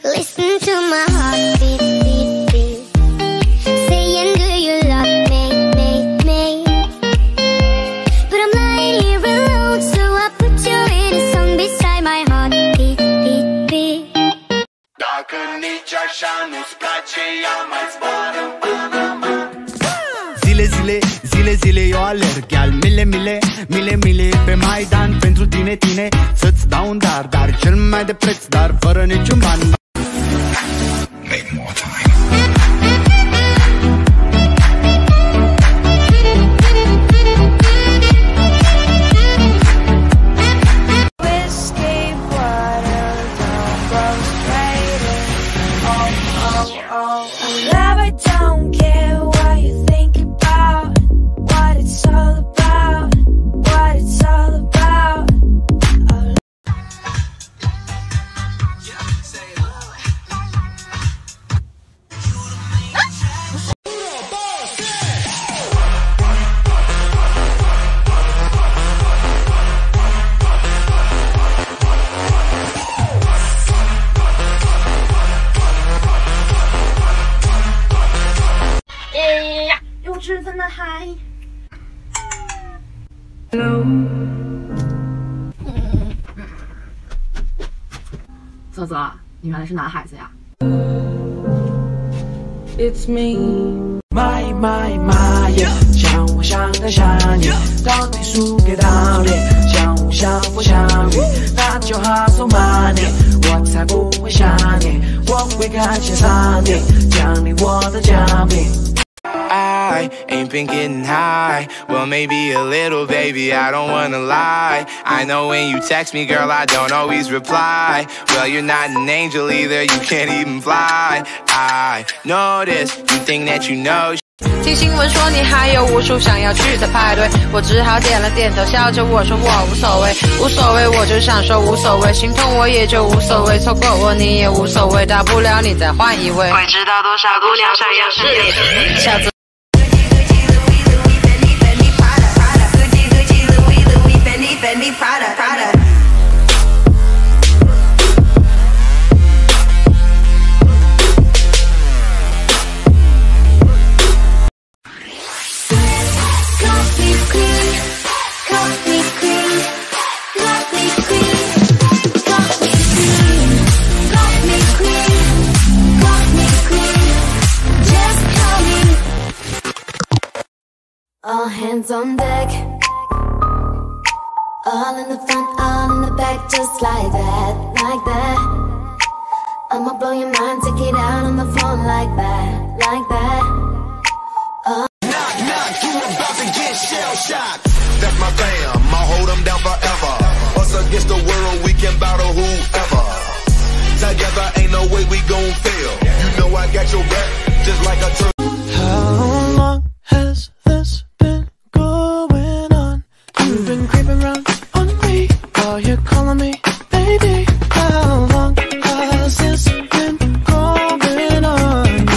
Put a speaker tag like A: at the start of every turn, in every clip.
A: Listen to my heart beat, beat, beat. Saying, do you love me? But I'm lying here alone, so I put you in a song beside my heart beat, beat, beat.
B: Dacă nici așa nu-ți place, ia mai zboară până mă.
C: Zile, eu alerg al mile pe Maidan pentru tine, să-ți dau un dar cel mai de preț, dar fără niciun ban.
B: Make more time.
D: Whiskey, water, don't go straight in. Oh. I don't care what you think about, what it's all about, what it's all about.
E: 6分的海。泽泽，你原来是男孩子呀
F: ？It's me， my，像我像个想你，到底输给当年，相互相扶相遇，那就好so money， 我才不会想你，我会感谢上帝，奖励我的奖品。
G: I ain't been getting high. Well, maybe a little, baby, I don't wanna lie. I know when you text me, girl, I don't always reply. Well, you're not an angel either, you can't even fly. I know this, you think that you know.
H: 听新闻说你还有无数想要去的派对，我只好点了点头，笑着我说我无所谓，无所谓，我就想说无所谓，心痛我也就无所谓，错过我你也无所谓，大不了你再换一位。会知道多少姑娘想要是你，下次。
D: Fendi Prada.
A: All hands on deck. All in the front, all in the back, just like that, like that. I'ma blow your mind, take it out on the floor like that, like that.
B: Knock, you about to get shell-shocked. That's my fam, I'll hold them down forever. Us against the world, we can battle whoever. Together, ain't no way we gon' fail. You know I got your back, just like a turtle.
F: How long has this been going on? You've been creeping around on me while you're calling me baby. How long has this been going on?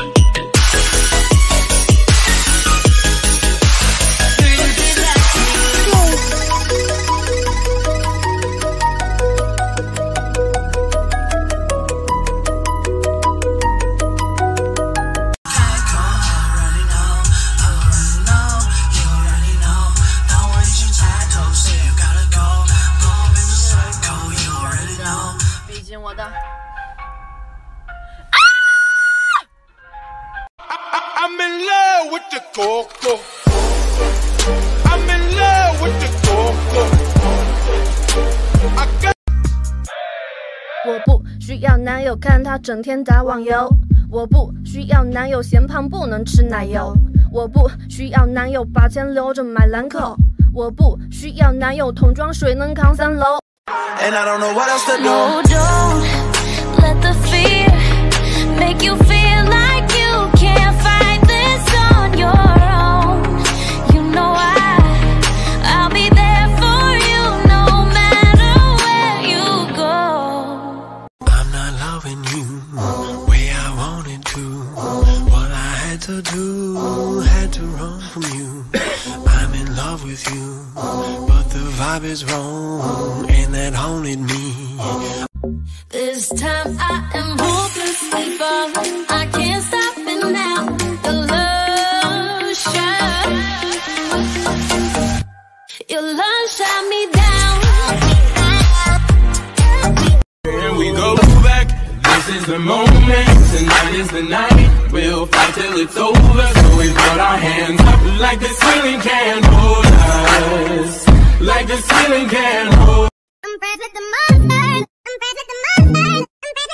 B: I'm in love with the coco. I'm in love with the coco.
E: 我不需要男友看他整天打网游，我不需要男友嫌胖不能吃奶油，我不需要男友把钱留着买兰蔻，我不需要男友桶装水能扛3楼。
F: And I don't know what else to do.
D: No, don't let the fear make you feel like you can't fight this on your own. You know I'll be there for you no matter where you go.
F: I'm not loving you way I wanted to. What I had to do, had to run from you. I'm in love with you, but the vibe is wrong, and that haunted me.
D: This time I am before. I can't stop it now. The lotion, your love shot me down.
F: Here we go back. This is the moment. Tonight is the night. We'll fight till it's over. So we put our hands up like the ceiling can't hold us. Like the ceiling can't hold.
A: I'm friends with the monster. I'm friends with the monster.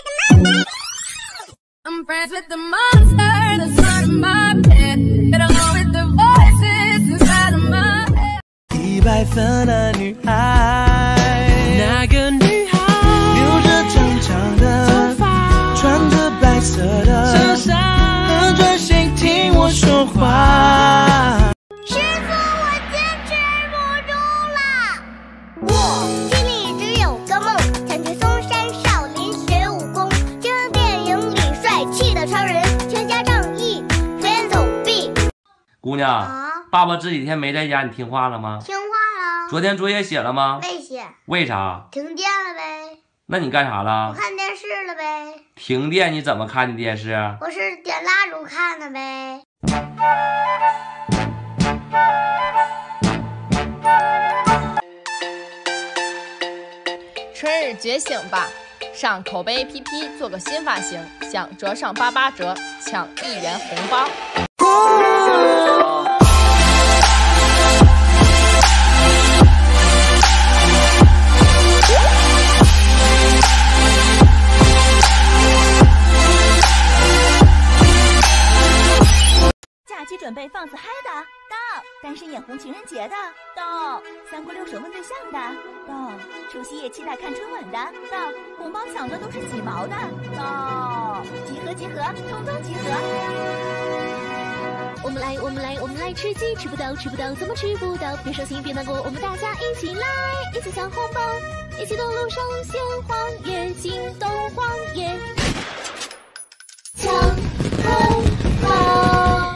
A: I'm friends with the monster. I'm friends with the monster that's under my bed. Get along with the voices inside of my head.
F: 100分的女孩，那个女孩，留着长长的头发，穿着白色的衬衫，很专心听我说话。
A: 师傅，我坚持不住了。我心里只有个梦，想去嵩山少林学武功，就像电影里帅气的超人，全家仗义，连走壁。
I: 姑娘，爸爸这几天没在家，你听话了吗？
A: 听话了。
I: 昨天作业写了吗？
A: 没写。
I: 为啥？
A: 停电了呗。
I: 那你干啥了？
A: 我看电视了呗。
I: 停电你怎么看的电视？
A: 我是点蜡烛看的呗。
J: 春日觉醒吧！上口碑 APP 做个新发型，想折上88折，抢1元红包。
K: 假期准备放肆嗨的到，单身眼红情人节的到，三姑六婶问对象的到，除夕夜期待看春晚的到，红包抢的都是几毛的到，集合集合，通通集合！
L: 我们来，我们来，我们来吃鸡，吃不到，吃不到，怎么吃不到？别伤心，别难过，我们大家一起来，一起抢红包，一起登陆上鲜花夜，惊动荒野，抢红包。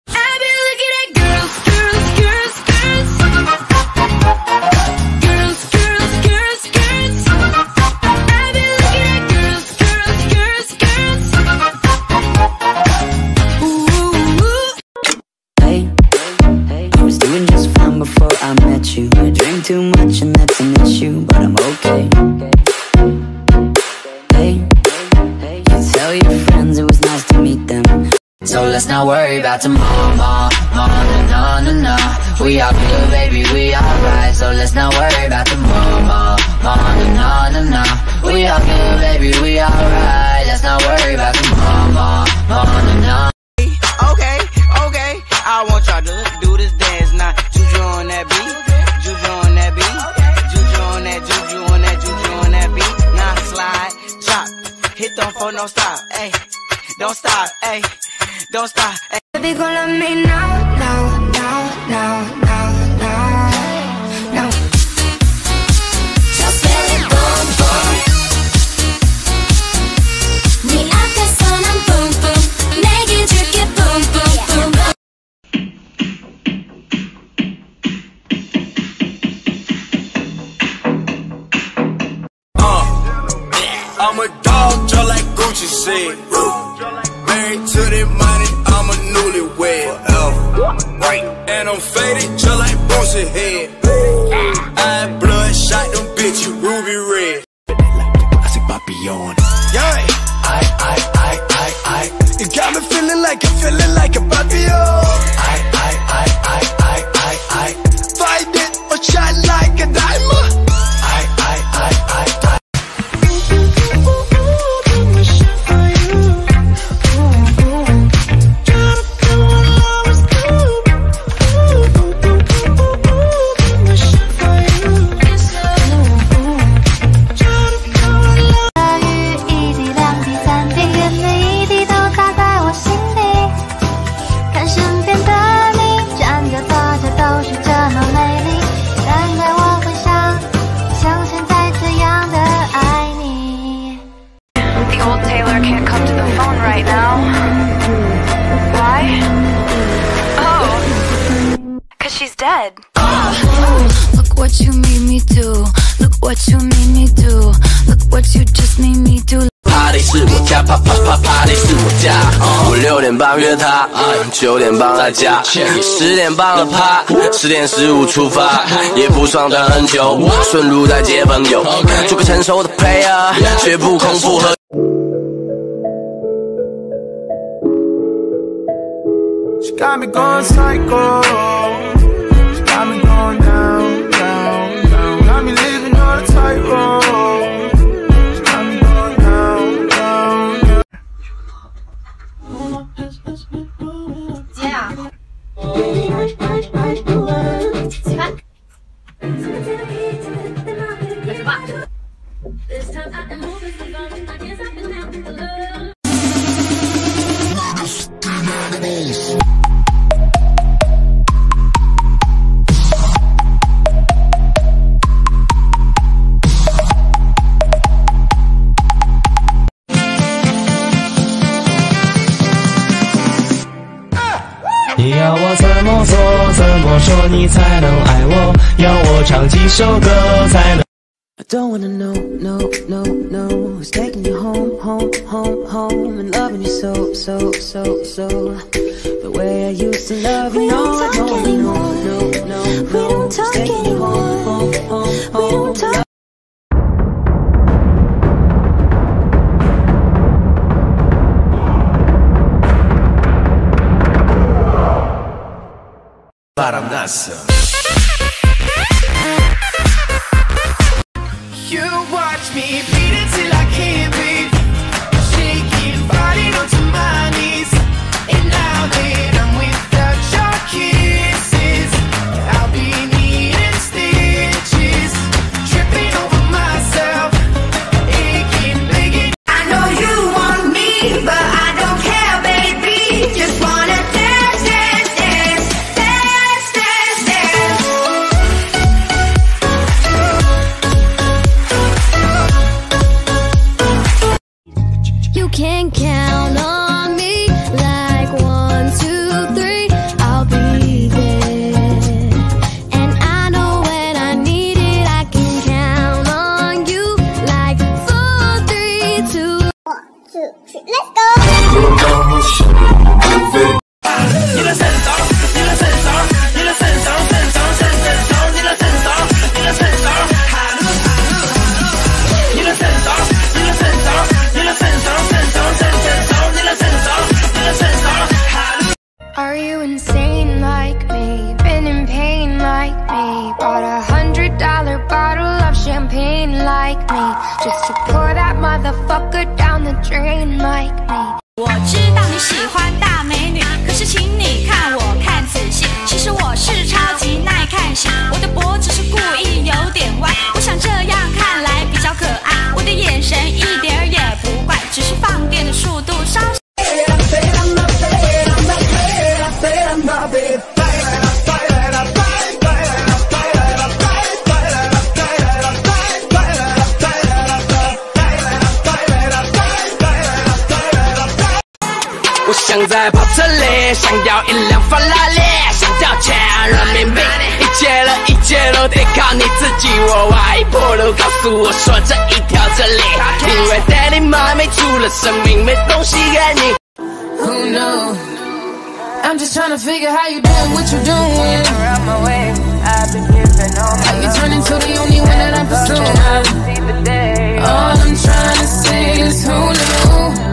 M: Before I met you, I drink too much and that's an issue, but I'm okay. Hey, you tell your friends it was nice to meet them. So let's not worry about tomorrow, no, no. We all good, baby, we alright. So let's not worry about tomorrow, no, no. We all good, baby, we alright. Let's not worry about tomorrow, no.
N: Okay, I want y'all to do this dance now. Juju on that beat, juju on that beat, juju on that, juju on that, juju on that beat. Now slide, drop, hit them for no stop, ayy. Don't stop, ayy. Don't stop, ayy.
A: Baby, gon' love me now. Just feel it, boom, boom. 네 앞에서 난 boom, boom. 내게 줄게 boom, boom, boom, boom.
B: I'm a dog, just like Gucci said. Married to the money, I'm a newlywed. Right, and I'm faded, just like Boosie head. I bloodshot, them bitches ruby red. I see Papillon. Yeah, I. You got me feeling like a Papillon. I. Fight it or shine like a diamond. I.
D: Dead. Look what you made me do. Look what you made me do. Look what you just made me do.
F: 他得是我家
O: 家，啪啪啪啪，你是我家。我6点半约他，9点半在家，10点半了趴，10点15出发，也不算等很久，顺路再接朋友，做个成熟的 player， 绝不空腹喝。
F: She got me going psycho. She got me going down, down, down. Got me living on a tightrope. She got me going down, down, down.
J: 接啊！起开！开始吧。
F: 你要我怎么做，怎么说你才能爱我？要我唱几首歌才能
P: I don't wanna know, no, no, no who's taking you home, home, home, home and loving you so, so, so, so the way I used to love you. No, I don't wanna know, no, no, no who's taking you home, home, home, home.
O: 바람 났어.
F: You watch me beat it till I can't breathe, shaking, falling onto my knees. And now that I'm without your kisses, I'll be needing stitches, tripping over myself, aching, begging. I know you want me, but I don't care, baby. Just wanna dance, dance, dance, dance, dance, dance.
A: You can count on me like 1, 2, 3. I'll be there, and I know when I need it, I can count on you like 4, 3, 2. 1, 2, 3, let's go.
F: 你的身手，你的身手，你的身手，身手，身手，你的身手，你的身手，你的身手，你的身手，你的身手，身手，身手，你的身手，你的身手。
Q: Are you insane like me? Been in pain like me? Bought $100 bottle of champagne like me? Just to pour that motherfucker down the drain like me.
R: 我知道你喜欢大美女，可是请你看我看仔细，其实我是超级耐看型，我的脖子是故意有点歪，我想这样看来比较可爱，我的眼神一点儿也不怪，只是放电的速度稍。
O: 我想在跑车里，想要一辆法拉利，想要钱人民币，一切都得靠你自己。我挖一坡路，告诉我说这一条这里，因为 Daddy 妈没出了生命，没东西给你。
F: Who knows? I'm just trying to figure how you doing, what you doing. Around my way, I've been giving all my love. You turn into the only one that I'm pursuing. All I'm trying to say is who knew?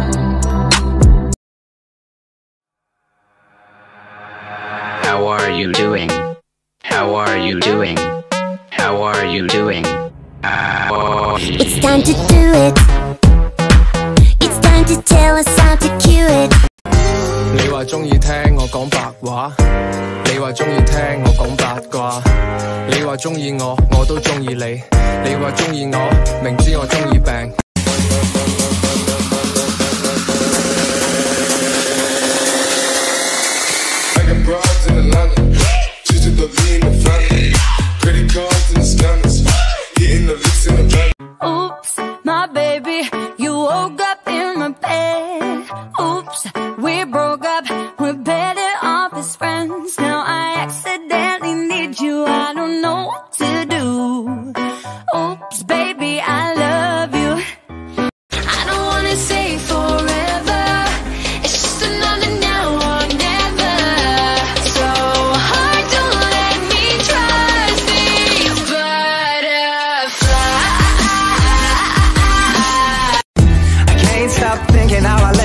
M: How are you doing? How are you doing? How are you doing?
A: It's time to do it. It's time to tell us how to cue it.
S: 你話鍾意聽我講白話，你話鍾意聽我講八卦，你話鍾意我，我都鍾意你，你話鍾意我，明知我鍾意病。
T: Broads in Atlanta, digitally in the family, credit cards in the scanners, hitting the licks in the van.
R: Oops, my baby, you woke up in my bed. Oops, we broke up, we're better off as friends. Now I accidentally need you, I don't know what to do. Oops, baby, I love you.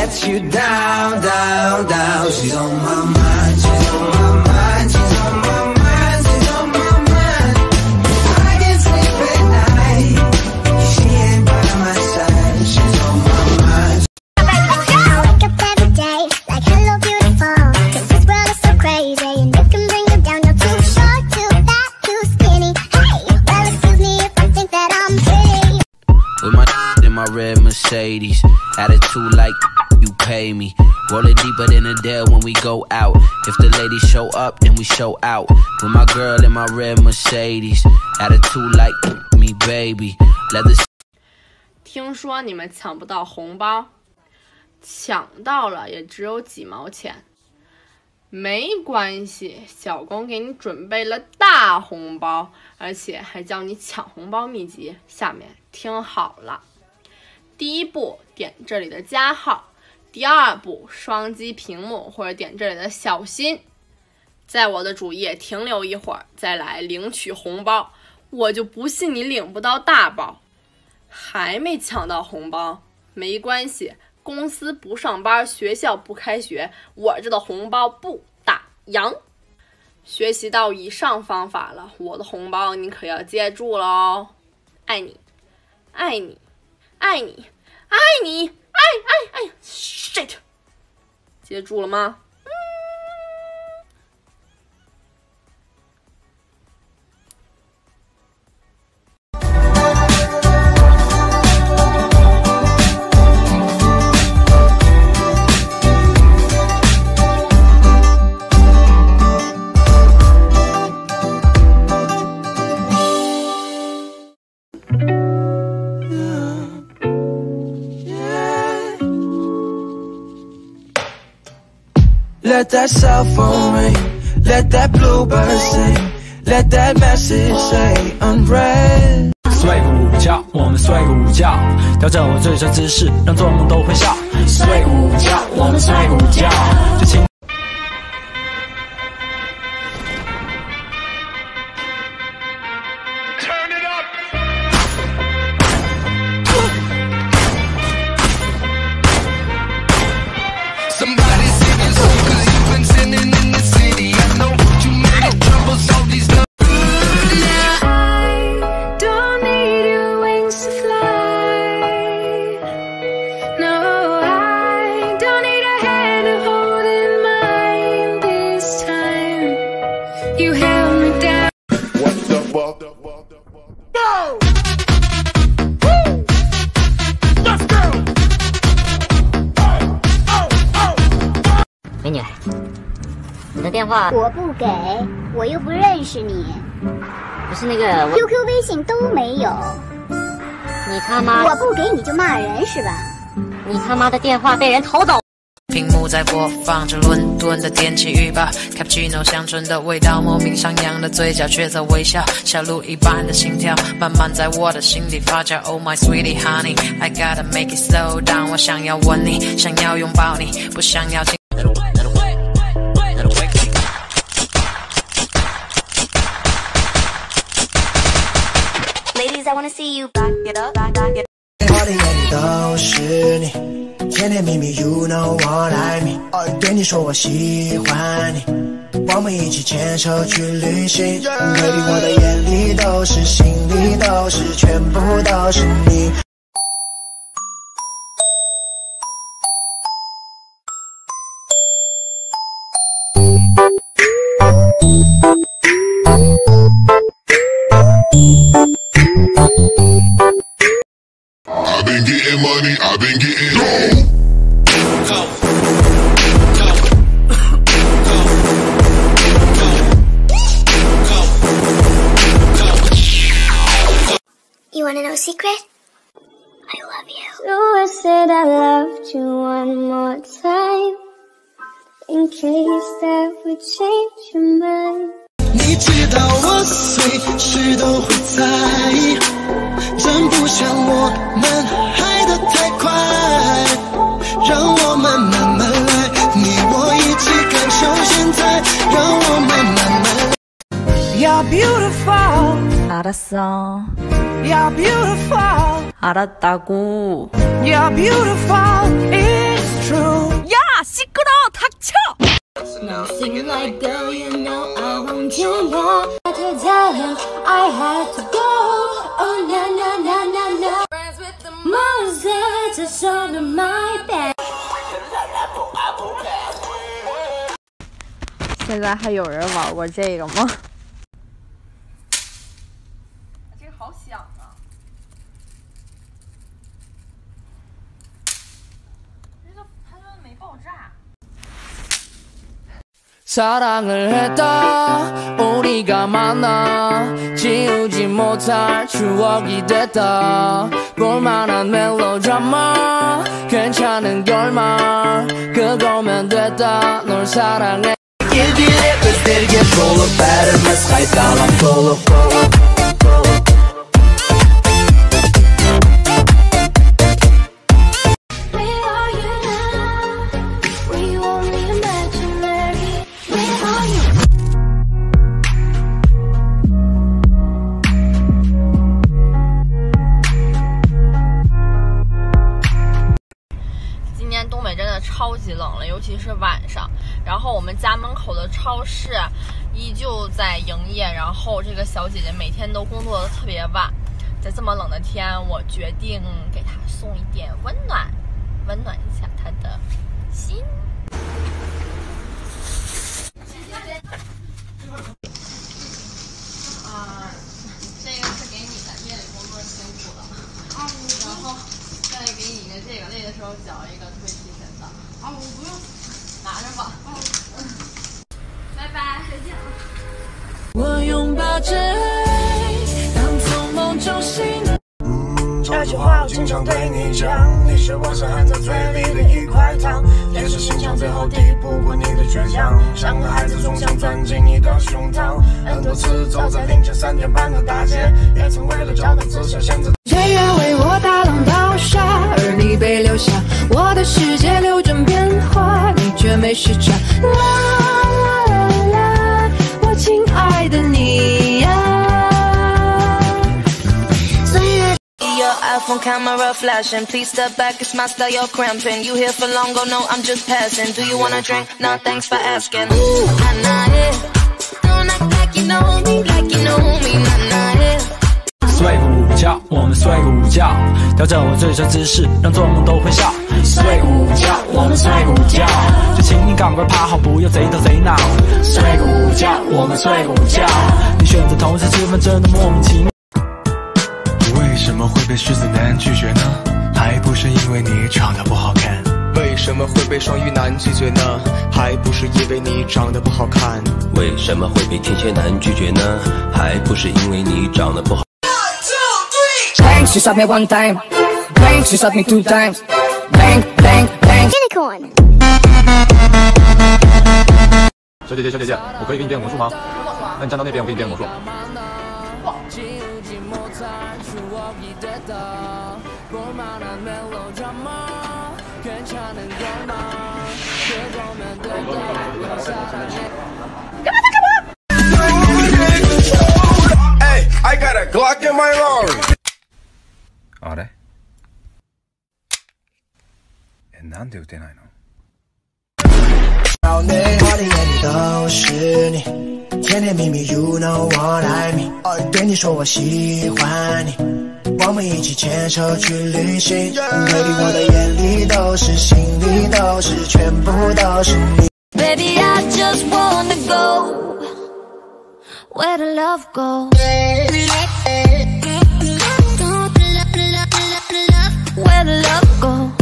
F: get you down, down, down. She's on my mind, she's on my mind, she's on my mind, she's on my mind. I can't sleep at night, she ain't by my side. She's on my mind.
A: I wake up every day like hello beautiful, 'cause this world is so crazy and it can bring you down. You're too short, too fat, too skinny. Hey, well excuse me if I think that I'm pretty.
U: With my in my red Mercedes, attitude like you pay me. Roll it deeper than a Dell when we go out. If the ladies show up, then we show out. With my girl in my red Mercedes, attitude like me baby. Leather.
J: 听说你们抢不到红包，抢到了也只有几毛钱。没关系，小工给你准备了大红包，而且还教你抢红包秘籍。下面听好了。第一步，点这里的加号；第二步，双击屏幕或者点这里的小心，在我的主页停留一会儿，再来领取红包。我就不信你领不到大包。还没抢到红包，没关系，公司不上班，学校不开学，我这的红包不打烊。学习到以上方法了，我的红包你可要接住了哦。爱你，爱你，爱你，爱你，爱 shit， 接住了吗？
F: Let that cell phone ring, let that bluebird sing, let that message say unread.
V: 睡午觉，我们睡午觉，调整我最帅姿势，让做梦都会笑。睡午觉，我们睡午觉，就请。
W: 美女，你的电话
A: 我不给，我又不认识你。
W: 不是那个
A: QQ 微信都没有。
W: 你他妈！
A: 我不给你就骂人是吧？
W: 你他妈的电话被人偷走。
H: 屏幕在播放着伦敦的天气预报 Cappuccino 香醇的味道，莫名上扬的嘴角却在微笑，小鹿一般的心跳慢慢在我的心底发酵。 Oh my sweetie honey I gotta make it slow down， 我想要吻你，想要拥抱你，不想要亲。
A: Ladies I wanna see you back it up, back it up。
F: 我的眼里都是你，甜甜蜜蜜 You know what I mean。对你说我喜欢你，我们一起牵手去旅行。Baby 我的眼里都是，心里都是，全部都是你。
T: I've been getting money, I've been getting dough.
A: You wanna know a secret? I love you. So I said I loved you one more time, in case that would change your mind.
F: 你知道我随时都会在意，真不想我们爱得太快，让我们慢慢来，你我一起感受现在，让我们慢慢来。You're beautiful，
H: 알았어。
F: You're beautiful，
H: 알았다고。
F: You're beautiful， it's true。
L: something like girl, you know I want you more. I had to tell him I had to go. Oh na na na na na. Moses is under my bed.
J: 现在还有人玩过这个吗？这个好响啊！它说没爆炸。
O: 사랑을 했다 우리가 만나 지우지 못할 추억이 됐다 볼만한 멜로드라마 괜찮은 결말 그거면 됐다 널 사랑해 길길에 빗들게 full of bitterness 하이달라 full of
J: 东北真的超级冷了，尤其是晚上。然后我们家门口的超市依旧在营业，然后这个小姐姐每天都工作的特别晚。在这么冷的天，我决定给她送一点温暖，温暖一下她的心。这个是给你的，夜里工作辛苦了。然后再给你一个这个，累的时候嚼一个，特别提神的。啊，我不用，拿着吧。拜拜，再见。
O: 我拥抱着爱，当从梦中醒来。
F: 这句话我经常对你讲，你是我想含在嘴里的一块糖，也是心肠最后抵不过你的倔强，像个孩子总想钻进你的胸膛，很多次走在凌晨3点半的大街，也曾为了找到自信选择。
O: 谁愿为我大浪淘沙，而你被留下，我的世界流转变化，你却没时差。啦啦啦啦，我亲爱的你呀。Your iPhone camera flashing. Please step back, it's my style, you're cramping. You here for long, go no, I'm just passing. Do you wanna drink? No, thanks for asking. Ooh, nah, nah, yeah. Don't act like you know me, like you know me, nah, nah, yeah.
V: 睡午觉，我们睡午觉，调整我最帅姿势，让做梦都会笑。睡午觉，我们睡午觉，就请你赶快趴好，不要贼头贼脑。睡午觉，我们睡午觉，你选择同时吃饭真的莫名其妙。
C: 为什么会被狮子男拒绝呢？还不是因为你长得不好看。为什么会被双鱼男拒绝呢？还不是因为你长得不好看。
E: 为什么会被天蝎男拒绝呢？还不是因为你长得不好。
O: Bang, she shot me one time. Bang, she shot me 2 times. Bang, bang, bang.
L: Unicorn.
G: 小姐姐，小姐姐，我可以给你变魔术吗？那你站到那边，我给你变魔术。
T: Hey, I got a Glock in my arm.
C: あれ？なんで撃てないの？
F: 少年我的眼里都是你，甜甜蜜蜜 You know what I mean。对你说我喜欢你，我们一起牵手去旅行。Baby 我的眼里都是，心里都是，全部都是你。
D: Baby I just wanna go where the love goes. Where the love goes.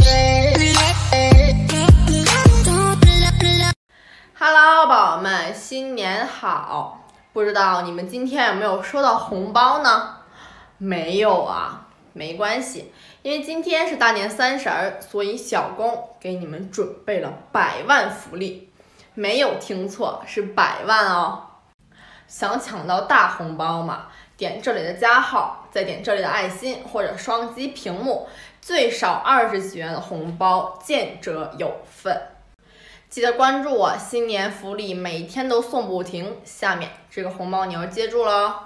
J: Hello， 宝宝们，新年好！不知道你们今天有没有收到红包呢？没有啊，没关系，因为今天是大年30，所以小公给你们准备了100万福利，没有听错，是100万哦！想抢到大红包嘛？点这里的加号，再点这里的爱心或者双击屏幕，最少20几元的红包，见者有份。记得关注我，新年福利每天都送不停。下面这个红包你要接住了哦。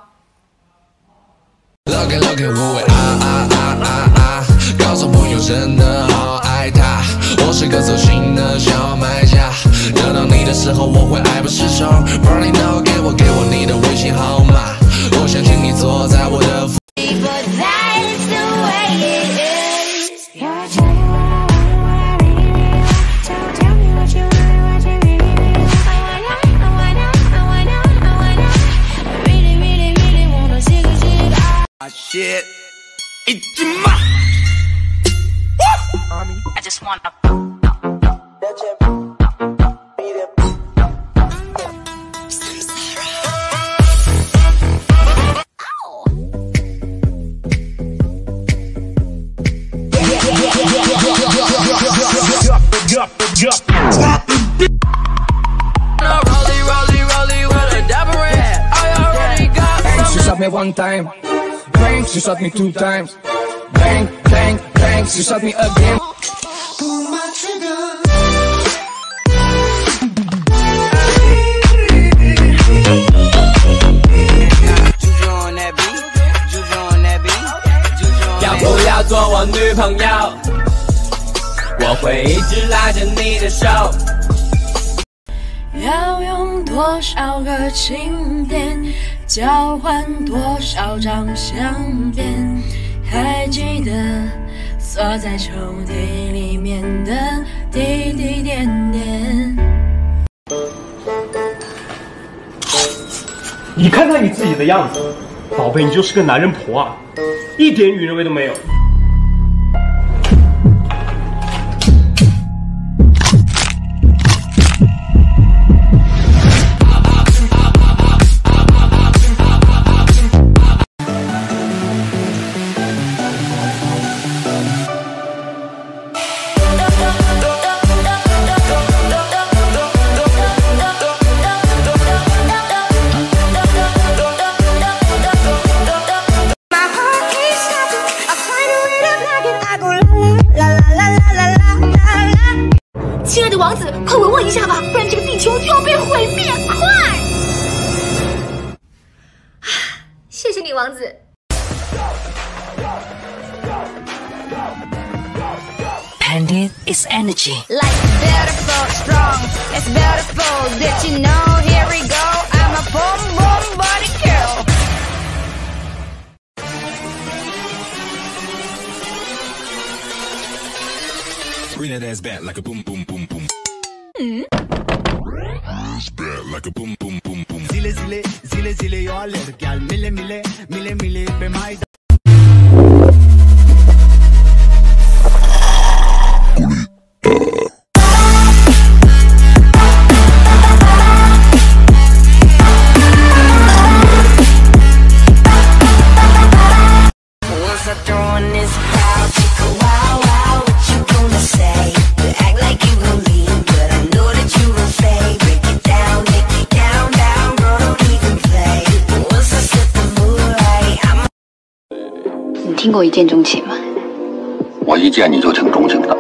O: Look at 我为啊，告诉朋友真的好爱他，我是个走心的小买家，得到你的
I: 时候我会爱不释手。Burning now， 给我你的微信号码，我想请你坐在我的。
D: But that is the way it is. Yeah, tell me what you really need. I really wanna see the
I: shit. It's my.
R: I just wanna.
V: She shot me one time, bang, she shot me 2 times, bang, bang, bang, she shot me again.
D: Pull my trigger.
O: Juju on that beat, Juju on that beat, Juju on that beat. 要不要做我女朋友？我会一直拉着你的手。
D: 要用多少个晴天交换多少张相片？还记得锁在抽屉里面的滴滴点点。
K: 你看看你自己的样子，宝贝，你就是个男人婆啊，一点女人味都没有。
L: 亲爱的王子，快吻我一下吧，不然这个地球就要被毁灭！快！谢谢你，王子。
M: Pandit is energy.
D: Like beautiful, strong, it's beautiful. Did you know? Here we go. I'm a boom boom body girl.
B: Bring that ass back like a boom boom boom boom. Ass back like a boom boom boom boom.
F: Zile zile eu alerg, chiar mile pe mai.
M: Once I throw in this crowd, take a wow wow. What you gonna say? You act like you gon' leave, but I know that you gon' stay. Break it down, girl, don't even play. Once I set the mood right, I'm.
N: 你听过一见钟情吗？
X: 我一见你就挺钟情的。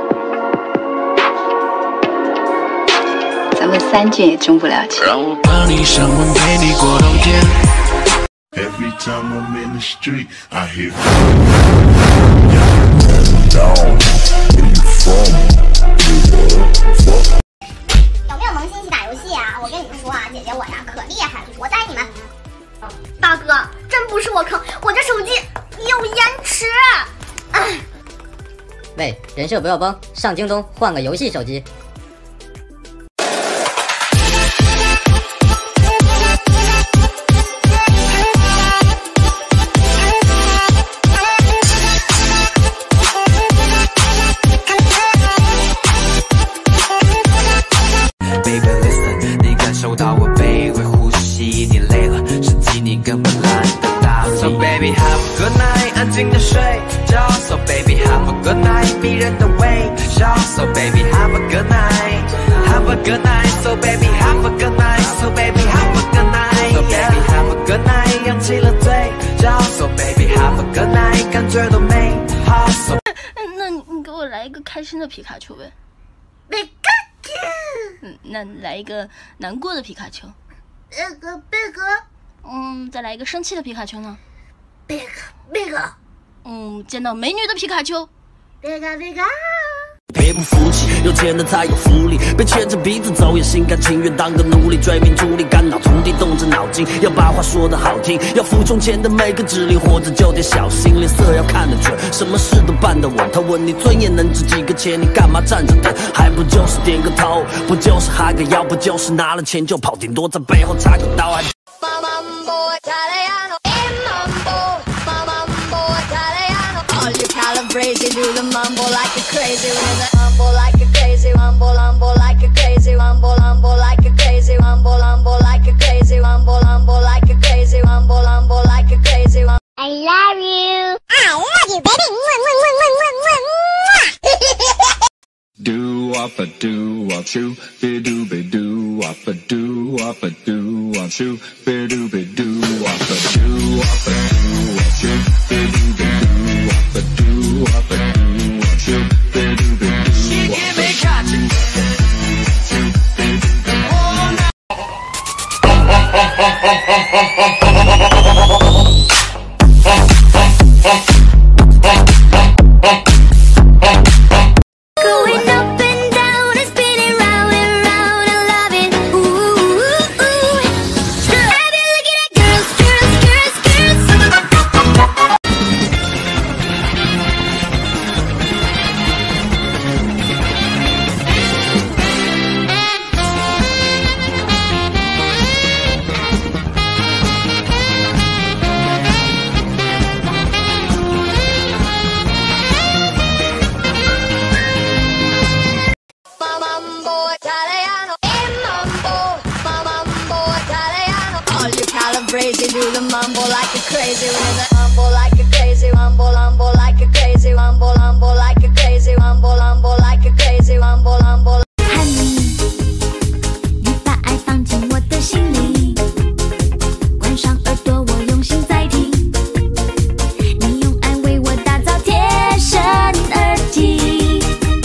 N: 咱们3见也钟不了情。
I: 让我帮你升温，陪你过冬天。
B: Every time I'm in the street, I hear.
A: 有没有萌新一起打游戏啊？我跟你们说啊，姐姐我呀可厉害了，我带你们。大哥，真不是我坑，我这手机有延迟。哎，
W: 喂，人设不要崩，上京东换个游戏手机。
O: 收到我卑微呼吸，你累了，实际你根本懒得搭理。So baby have a good night， 安静的睡觉。So baby have a good night， 迷人的微笑。So baby have a good night，have a good night。So baby have a good night，So baby have a good night，So baby have a good night， 扬起了嘴角。So baby have a good night， 感觉都美好。So
L: 那你给我来一个开心的皮卡丘呗。那来一个难过的皮卡丘。
A: 贝格。
L: 再来一个生气的皮卡丘呢？
A: 贝格。
L: 见到美女的皮卡丘。
A: 贝格。
O: 陪
P: 不服气，有钱的才有福利，被牵着鼻子走也心甘情愿当个奴隶，追名逐利，肝脑涂地，动着脑筋，要把话说得好听，要服从前的每个指令，活着就得小心，脸色要看得准，什么事都办得稳。他问你尊严能值几个钱，你干嘛站着等？还不就是点个头，不就是哈个腰，不就是拿了钱就跑，顶多在背后插个刀还。
A: Crazy, do the mumble like a crazy, rumble like a crazy, rumble like a crazy, rumble like a crazy, rumble like a crazy, rumble like a crazy, rumble like a crazy. I love you. I love you, baby.
Q: Do wop a do wop shoo, be do be do wop a do wop a do wop shoo, be do be do wop a do wop a do wop shoo, be do be do wop a do wop a do wop shoo, be do be do. She give me gotcha.
A: Going up and down and spinning round and round, I love it. Ooh, ooh, ooh. I've been looking at girls, girls, girls, girls. Mambo Italiano, mambo Italiano. All you calabrese do the mumble like a crazy, rumble like a crazy, rumble like a crazy, rumble like a crazy, rumble like a crazy, rumble.
L: Honey， 你把爱放进我的心里，关上耳朵，我用心在听。你用爱为我打造贴身耳机。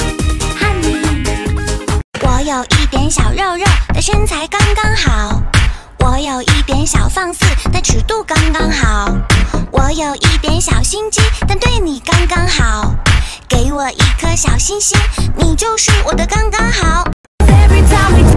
A: 我有一点小肉肉，但身材刚刚好。我有一点小放肆，但尺度刚刚好。我有一点小心机，但对你刚刚好。给我一颗小星星，你就是我的刚刚好。Every time we